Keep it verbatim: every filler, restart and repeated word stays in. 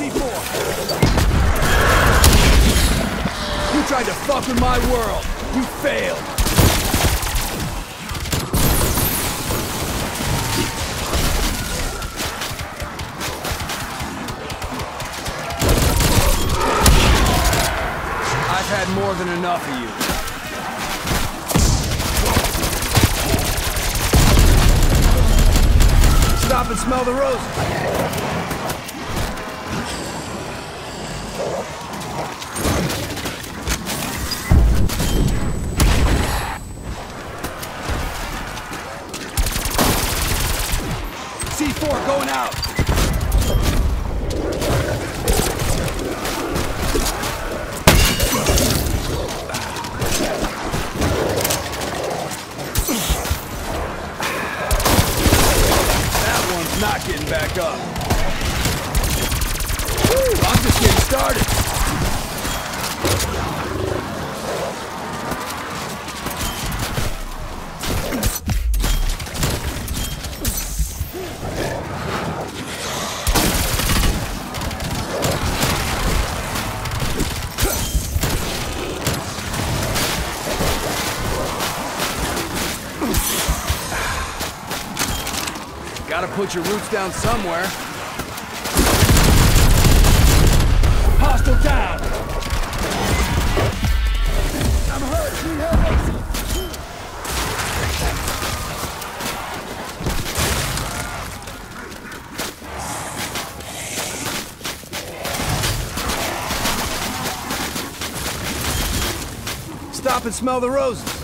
C four! You tried to fuck with my world! You failed! I've had more than enough of you. Stop and smell the roses. C four going out. Not getting back up. Woo, I'm just getting started. Gotta put your roots down somewhere. Hostile down! I'm hurt! Need help! Stop and smell the roses.